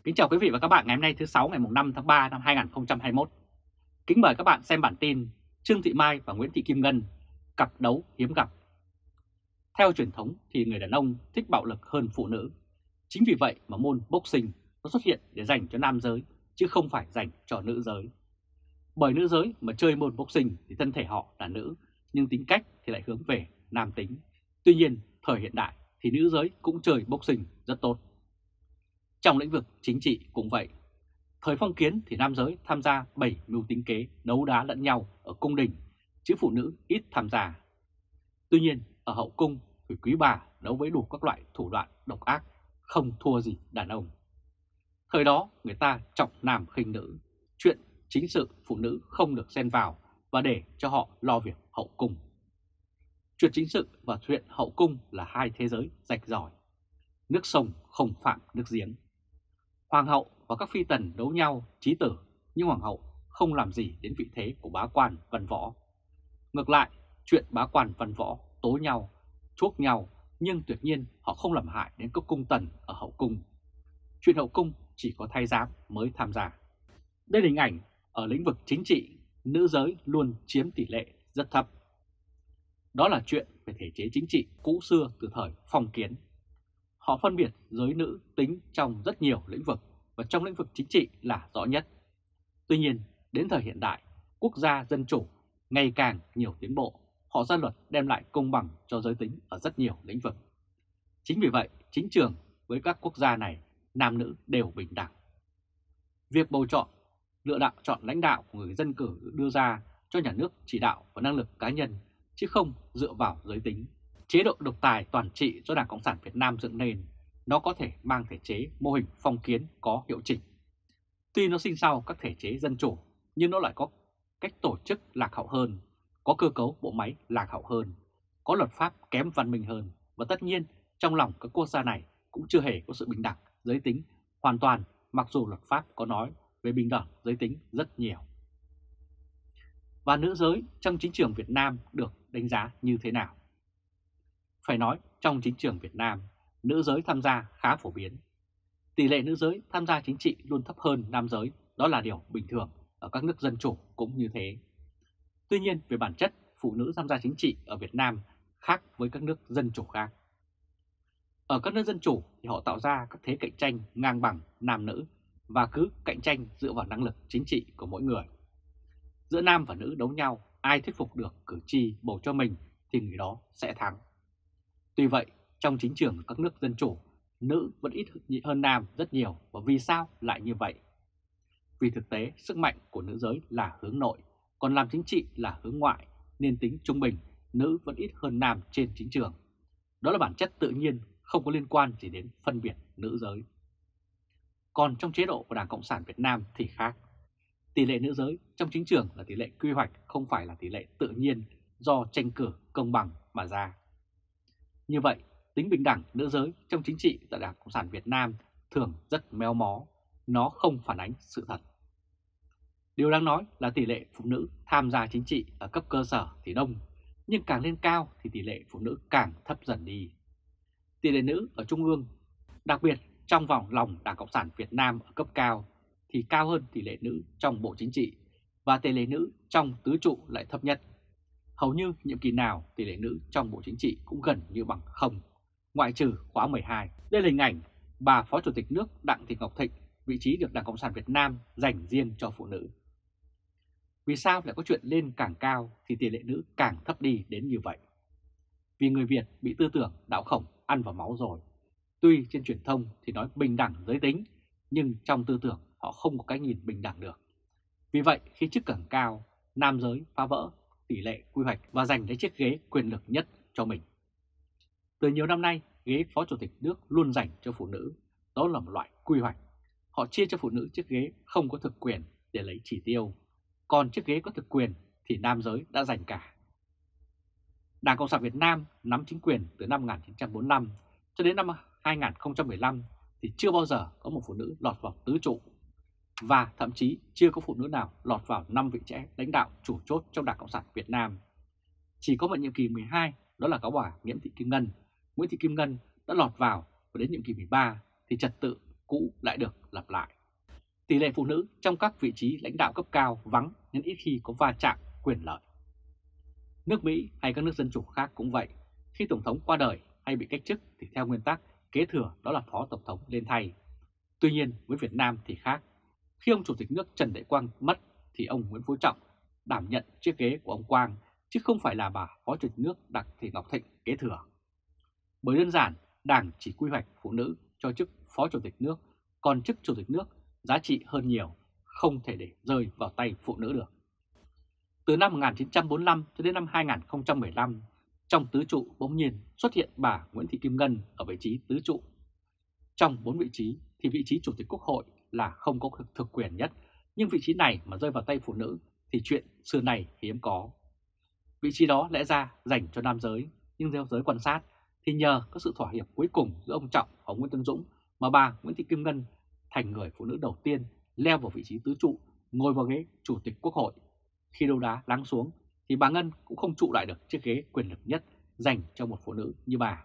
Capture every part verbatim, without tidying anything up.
Kính chào quý vị và các bạn ngày hôm nay thứ Sáu ngày năm tháng ba năm hai nghìn không trăm hai mươi mốt. Kính mời các bạn xem bản tin Trương Thị Mai và Nguyễn Thị Kim Ngân, cặp đấu hiếm gặp. Theo truyền thống thì người đàn ông thích bạo lực hơn phụ nữ. Chính vì vậy mà môn boxing nó xuất hiện để dành cho nam giới chứ không phải dành cho nữ giới. Bởi nữ giới mà chơi môn boxing thì thân thể họ là nữ nhưng tính cách thì lại hướng về nam tính. Tuy nhiên thời hiện đại thì nữ giới cũng chơi boxing rất tốt. Trong lĩnh vực chính trị cũng vậy. Thời phong kiến thì nam giới tham gia bảy mưu tính kế đấu đá lẫn nhau ở cung đình, chứ phụ nữ ít tham gia. Tuy nhiên ở hậu cung thì quý bà đấu với đủ các loại thủ đoạn độc ác, không thua gì đàn ông. Thời đó người ta trọng nam khinh nữ, chuyện chính sự phụ nữ không được xen vào và để cho họ lo việc hậu cung. Chuyện chính sự và chuyện hậu cung là hai thế giới rạch ròi. Nước sông không phạm nước giếng. Hoàng hậu và các phi tần đấu nhau chí tử, nhưng hoàng hậu không làm gì đến vị thế của bá quan văn võ. Ngược lại, chuyện bá quan văn võ tố nhau, chuốc nhau, nhưng tuyệt nhiên họ không làm hại đến các cung tần ở hậu cung. Chuyện hậu cung chỉ có thái giám mới tham gia. Đây là hình ảnh ở lĩnh vực chính trị, nữ giới luôn chiếm tỷ lệ rất thấp. Đó là chuyện về thể chế chính trị cũ xưa từ thời phong kiến. Họ phân biệt giới nữ tính trong rất nhiều lĩnh vực và trong lĩnh vực chính trị là rõ nhất. Tuy nhiên, đến thời hiện đại, quốc gia dân chủ ngày càng nhiều tiến bộ, họ ra luật đem lại công bằng cho giới tính ở rất nhiều lĩnh vực. Chính vì vậy, chính trường với các quốc gia này, nam nữ đều bình đẳng. Việc bầu chọn, lựa đạo chọn lãnh đạo của người dân cử đưa ra cho nhà nước chỉ đạo và năng lực cá nhân, chứ không dựa vào giới tính. Chế độ độc tài toàn trị do Đảng Cộng sản Việt Nam dựng nên, nó có thể mang thể chế mô hình phong kiến có hiệu chỉnh. Tuy nó sinh sau các thể chế dân chủ, nhưng nó lại có cách tổ chức lạc hậu hơn, có cơ cấu bộ máy lạc hậu hơn, có luật pháp kém văn minh hơn. Và tất nhiên, trong lòng các quốc gia này cũng chưa hề có sự bình đẳng giới tính hoàn toàn, mặc dù luật pháp có nói về bình đẳng giới tính rất nhiều. Và nữ giới trong chính trường Việt Nam được đánh giá như thế nào? Phải nói trong chính trường Việt Nam, nữ giới tham gia khá phổ biến. Tỷ lệ nữ giới tham gia chính trị luôn thấp hơn nam giới, đó là điều bình thường, ở các nước dân chủ cũng như thế. Tuy nhiên về bản chất, phụ nữ tham gia chính trị ở Việt Nam khác với các nước dân chủ khác. Ở các nước dân chủ thì họ tạo ra các thế cạnh tranh ngang bằng nam nữ và cứ cạnh tranh dựa vào năng lực chính trị của mỗi người. Giữa nam và nữ đấu nhau, ai thuyết phục được cử tri bầu cho mình thì người đó sẽ thắng. Tuy vậy, trong chính trường các nước dân chủ, nữ vẫn ít hơn nam rất nhiều. Và vì sao lại như vậy? Vì thực tế, sức mạnh của nữ giới là hướng nội, còn làm chính trị là hướng ngoại, nên tính trung bình, nữ vẫn ít hơn nam trên chính trường. Đó là bản chất tự nhiên, không có liên quan gì đến phân biệt nữ giới. Còn trong chế độ của Đảng Cộng sản Việt Nam thì khác. Tỷ lệ nữ giới trong chính trường là tỷ lệ quy hoạch, không phải là tỷ lệ tự nhiên do tranh cử công bằng mà ra. Như vậy, tính bình đẳng nữ giới trong chính trị tại Đảng Cộng sản Việt Nam thường rất méo mó, nó không phản ánh sự thật. Điều đáng nói là tỷ lệ phụ nữ tham gia chính trị ở cấp cơ sở thì đông, nhưng càng lên cao thì tỷ lệ phụ nữ càng thấp dần đi. Tỷ lệ nữ ở trung ương, đặc biệt trong vòng lòng Đảng Cộng sản Việt Nam ở cấp cao thì cao hơn tỷ lệ nữ trong Bộ Chính trị, và tỷ lệ nữ trong tứ trụ lại thấp nhất. Hầu như nhiệm kỳ nào tỷ lệ nữ trong Bộ Chính trị cũng gần như bằng không, ngoại trừ khóa mười hai. Đây là hình ảnh bà Phó Chủ tịch nước Đặng Thị Ngọc Thịnh, vị trí được Đảng Cộng sản Việt Nam dành riêng cho phụ nữ. Vì sao lại có chuyện lên càng cao thì tỷ lệ nữ càng thấp đi đến như vậy? Vì người Việt bị tư tưởng đạo khổng ăn vào máu rồi. Tuy trên truyền thông thì nói bình đẳng giới tính, nhưng trong tư tưởng họ không có cái nhìn bình đẳng được. Vì vậy khi chức càng cao, nam giới phá vỡ tỷ lệ quy hoạch và giành lấy chiếc ghế quyền lực nhất cho mình. Từ nhiều năm nay, ghế Phó Chủ tịch nước luôn dành cho phụ nữ, đó là một loại quy hoạch. Họ chia cho phụ nữ chiếc ghế không có thực quyền để lấy chỉ tiêu, còn chiếc ghế có thực quyền thì nam giới đã giành cả. Đảng Cộng sản Việt Nam nắm chính quyền từ năm một nghìn chín trăm bốn mươi lăm cho đến năm hai nghìn không trăm mười lăm thì chưa bao giờ có một phụ nữ lọt vào tứ trụ, và thậm chí chưa có phụ nữ nào lọt vào năm vị trí lãnh đạo chủ chốt trong Đảng Cộng sản Việt Nam. Chỉ có một nhiệm kỳ mười hai, đó là cáo bà Nguyễn Thị Kim Ngân. Nguyễn Thị Kim Ngân đã lọt vào, và đến nhiệm kỳ mười ba thì trật tự cũ lại được lặp lại. Tỷ lệ phụ nữ trong các vị trí lãnh đạo cấp cao vắng nên ít khi có va chạm quyền lợi. Nước Mỹ hay các nước dân chủ khác cũng vậy, khi Tổng thống qua đời hay bị cách chức thì theo nguyên tắc kế thừa đó là Phó Tổng thống lên thay. Tuy nhiên với Việt Nam thì khác, khi ông Chủ tịch nước Trần Đại Quang mất thì ông Nguyễn Phú Trọng đảm nhận chiếc ghế của ông Quang, chứ không phải là bà Phó Chủ tịch nước Đặng Thị Ngọc Thịnh kế thừa. Bởi đơn giản, Đảng chỉ quy hoạch phụ nữ cho chức Phó Chủ tịch nước, còn chức Chủ tịch nước giá trị hơn nhiều, không thể để rơi vào tay phụ nữ được. Từ năm một nghìn chín trăm bốn mươi lăm cho đến năm hai nghìn không trăm mười lăm, trong tứ trụ bỗng nhiên xuất hiện bà Nguyễn Thị Kim Ngân ở vị trí tứ trụ. Trong bốn vị trí thì vị trí Chủ tịch Quốc hội là không có thực quyền nhất, nhưng vị trí này mà rơi vào tay phụ nữ thì chuyện xưa này hiếm có. Vị trí đó lẽ ra dành cho nam giới, nhưng theo giới quan sát thì nhờ có sự thỏa hiệp cuối cùng giữa ông Trọng và ông Nguyễn Tân Dũng mà bà Nguyễn Thị Kim Ngân thành người phụ nữ đầu tiên leo vào vị trí tứ trụ, ngồi vào ghế Chủ tịch Quốc hội. Khi đấu đá lắng xuống thì bà Ngân cũng không trụ lại được chiếc ghế quyền lực nhất dành cho một phụ nữ như bà.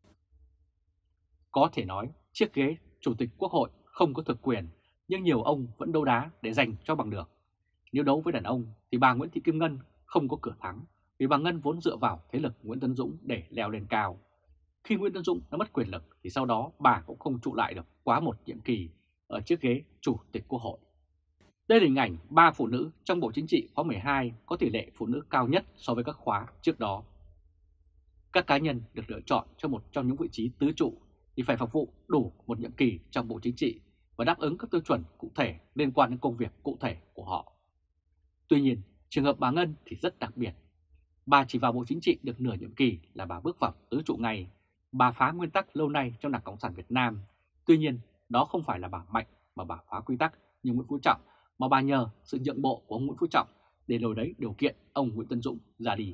Có thể nói chiếc ghế Chủ tịch Quốc hội không có thực quyền, nhưng nhiều ông vẫn đấu đá để giành cho bằng được. Nếu đấu với đàn ông thì bà Nguyễn Thị Kim Ngân không có cửa thắng, vì bà Ngân vốn dựa vào thế lực Nguyễn Tấn Dũng để leo lên cao. Khi Nguyễn Tấn Dũng đã mất quyền lực thì sau đó bà cũng không trụ lại được quá một nhiệm kỳ ở chiếc ghế Chủ tịch Quốc hội. Đây là hình ảnh ba phụ nữ trong Bộ Chính trị khóa mười hai có tỷ lệ phụ nữ cao nhất so với các khóa trước đó. Các cá nhân được lựa chọn cho một trong những vị trí tứ trụ thì phải phục vụ đủ một nhiệm kỳ trong Bộ Chính trị và đáp ứng các tiêu chuẩn cụ thể liên quan đến công việc cụ thể của họ. Tuy nhiên, trường hợp bà Ngân thì rất đặc biệt. Bà chỉ vào Bộ Chính trị được nửa nhiệm kỳ là bà bước vào tứ trụ ngay. Bà phá nguyên tắc lâu nay trong Đảng Cộng sản Việt Nam. Tuy nhiên, đó không phải là bà mạnh mà bà phá quy tắc như Nguyễn Phú Trọng, mà bà nhờ sự nhượng bộ của ông Nguyễn Phú Trọng để đổi đấy điều kiện ông Nguyễn Tân Dũng ra đi.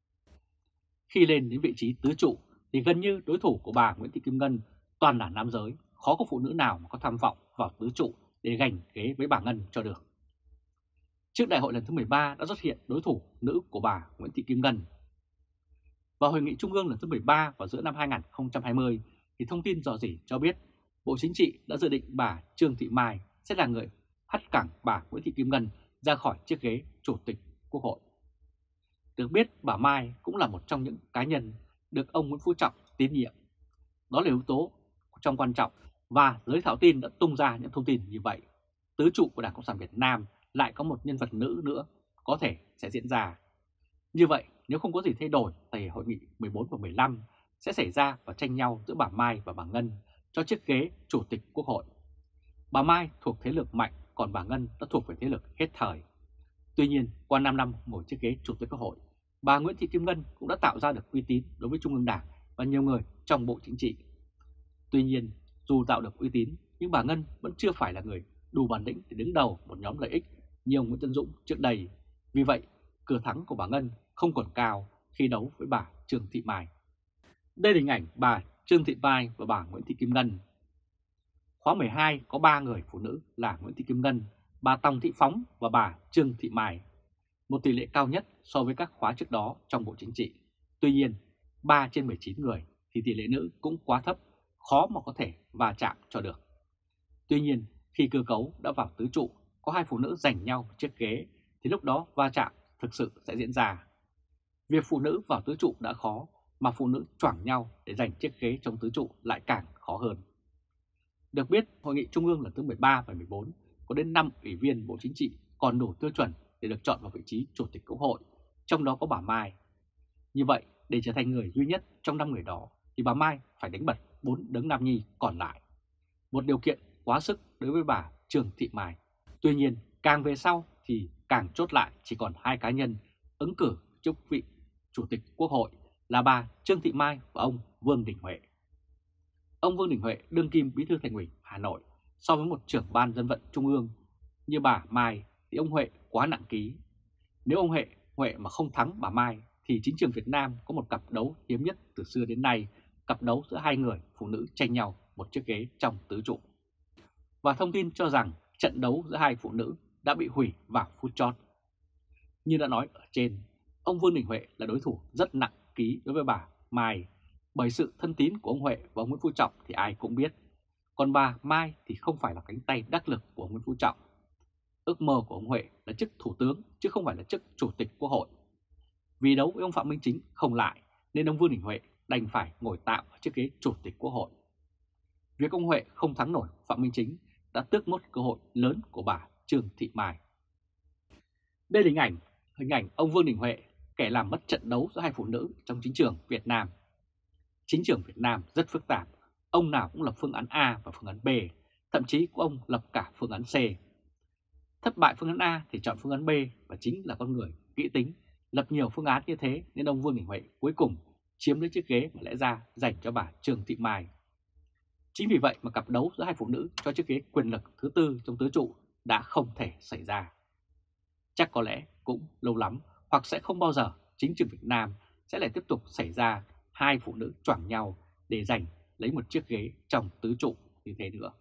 Khi lên đến vị trí tứ trụ thì gần như đối thủ của bà Nguyễn Thị Kim Ngân toàn là nam giới, khó có phụ nữ nào mà có tham vọng vào tứ trụ để giành ghế với bà Ngân cho được. Trước đại hội lần thứ mười ba đã xuất hiện đối thủ nữ của bà Nguyễn Thị Kim Ngân. Vào hội nghị trung ương lần thứ mười ba vào giữa năm hai nghìn không trăm hai mươi thì thông tin rò rỉ cho biết Bộ Chính trị đã dự định bà Trương Thị Mai sẽ là người hất cẳng bà Nguyễn Thị Kim Ngân ra khỏi chiếc ghế Chủ tịch Quốc hội. Được biết bà Mai cũng là một trong những cá nhân được ông Nguyễn Phú Trọng tín nhiệm. Đó là yếu tố trong quan trọng và giới thạo tin đã tung ra những thông tin như vậy. Tứ trụ của Đảng Cộng sản Việt Nam lại có một nhân vật nữ nữa có thể sẽ diễn ra. Như vậy nếu không có gì thay đổi thì hội nghị mười bốn và mười lăm sẽ xảy ra và tranh nhau giữa bà Mai và bà Ngân cho chiếc ghế Chủ tịch Quốc hội. Bà Mai thuộc thế lực mạnh, còn bà Ngân đã thuộc về thế lực hết thời. Tuy nhiên, qua năm năm ngồi chiếc ghế Chủ tịch Quốc hội, bà Nguyễn Thị Kim Ngân cũng đã tạo ra được uy tín đối với Trung ương Đảng và nhiều người trong Bộ Chính trị. Tuy nhiên, dù tạo được uy tín, nhưng bà Ngân vẫn chưa phải là người đủ bản lĩnh để đứng đầu một nhóm lợi ích như ông Nguyễn Tân Dũng trước đây. Vì vậy, cửa thắng của bà Ngân không còn cao khi đấu với bà Trương Thị Mai. Đây là hình ảnh bà Trương Thị Mai và bà Nguyễn Thị Kim Ngân. Khóa mười hai có ba người phụ nữ là Nguyễn Thị Kim Ngân, bà Tòng Thị Phóng và bà Trương Thị Mai, một tỷ lệ cao nhất so với các khóa trước đó trong Bộ Chính trị. Tuy nhiên, ba trên mười chín người thì tỷ lệ nữ cũng quá thấp, khó mà có thể va chạm cho được. Tuy nhiên, khi cơ cấu đã vào tứ trụ, có hai phụ nữ giành nhau chiếc ghế thì lúc đó va chạm thực sự sẽ diễn ra. Việc phụ nữ vào tứ trụ đã khó, mà phụ nữ choảng nhau để giành chiếc ghế trong tứ trụ lại càng khó hơn. Được biết, Hội nghị Trung ương lần thứ mười ba và mười bốn có đến năm ủy viên Bộ Chính trị còn đủ tiêu chuẩn để được chọn vào vị trí Chủ tịch Quốc hội, trong đó có bà Mai. Như vậy, để trở thành người duy nhất trong năm người đó, thì bà Mai phải đánh bật bốn đấng nam nhi còn lại. Một điều kiện quá sức đối với bà Trương Thị Mai. Tuy nhiên, càng về sau thì càng chốt lại chỉ còn hai cá nhân ứng cử chức vị Chủ tịch Quốc hội là bà Trương Thị Mai và ông Vương Đình Huệ. Ông Vương Đình Huệ đương kim Bí thư Thành ủy Hà Nội, so với một trưởng ban dân vận Trung ương như bà Mai thì ông Huệ quá nặng ký. Nếu ông Huệ, Huệ mà không thắng bà Mai thì chính trường Việt Nam có một cặp đấu hiếm nhất từ xưa đến nay, cặp đấu giữa hai người phụ nữ tranh nhau một chiếc ghế trong tứ trụ. Và thông tin cho rằng trận đấu giữa hai phụ nữ đã bị hủy vào phút chót. Như đã nói ở trên, ông Vương Đình Huệ là đối thủ rất nặng ký đối với bà Mai, bởi sự thân tín của ông Huệ và ông Nguyễn Phú Trọng thì ai cũng biết. còn bà Mai thì không phải là cánh tay đắc lực của Nguyễn Phú Trọng. Ước mơ của ông Huệ là chức thủ tướng chứ không phải là chức chủ tịch Quốc hội. Vì đấu với ông Phạm Minh Chính không lại nên ông Vương Đình Huệ đành phải ngồi tạm ở chiếc ghế chủ tịch Quốc hội. Việc ông Huệ không thắng nổi Phạm Minh Chính đã tước mất cơ hội lớn của bà Trương Thị Mai. Đây là hình ảnh, hình ảnh ông Vương Đình Huệ, kẻ làm mất trận đấu giữa hai phụ nữ trong chính trường Việt Nam. Chính trường Việt Nam rất phức tạp, ông nào cũng lập phương án A và phương án B, thậm chí có ông lập cả phương án C. Thất bại phương án A thì chọn phương án B và chính là con người kỹ tính, lập nhiều phương án như thế nên ông Vương Đình Huệ cuối cùng chiếm lấy chiếc ghế mà lẽ ra dành cho bà Trương Thị Mai. Chính vì vậy mà cặp đấu giữa hai phụ nữ cho chiếc ghế quyền lực thứ tư trong tứ trụ đã không thể xảy ra. Chắc có lẽ cũng lâu lắm hoặc sẽ không bao giờ chính trường Việt Nam sẽ lại tiếp tục xảy ra hai phụ nữ choảng nhau để giành lấy một chiếc ghế trong tứ trụ như thế nữa.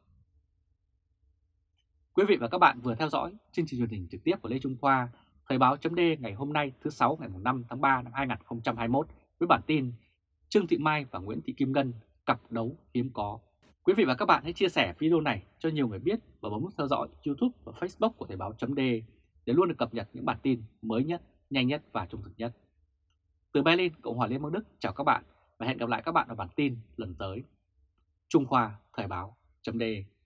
Quý vị và các bạn vừa theo dõi chương trình truyền hình trực tiếp của Lê Trung Khoa, Thời báo chấm D ngày hôm nay thứ sáu ngày năm tháng ba năm hai nghìn không trăm hai mươi mốt với bản tin Trương Thị Mai và Nguyễn Thị Kim Ngân cặp đấu hiếm có. Quý vị và các bạn hãy chia sẻ video này cho nhiều người biết và bấm nút theo dõi YouTube và Facebook của Thời báo chấm D để luôn được cập nhật những bản tin mới nhất, nhanh nhất và trung thực nhất. Từ Berlin, Cộng hòa Liên bang Đức chào các bạn và hẹn gặp lại các bạn ở bản tin lần tới. Trung Khoa, Thời báo chấm D.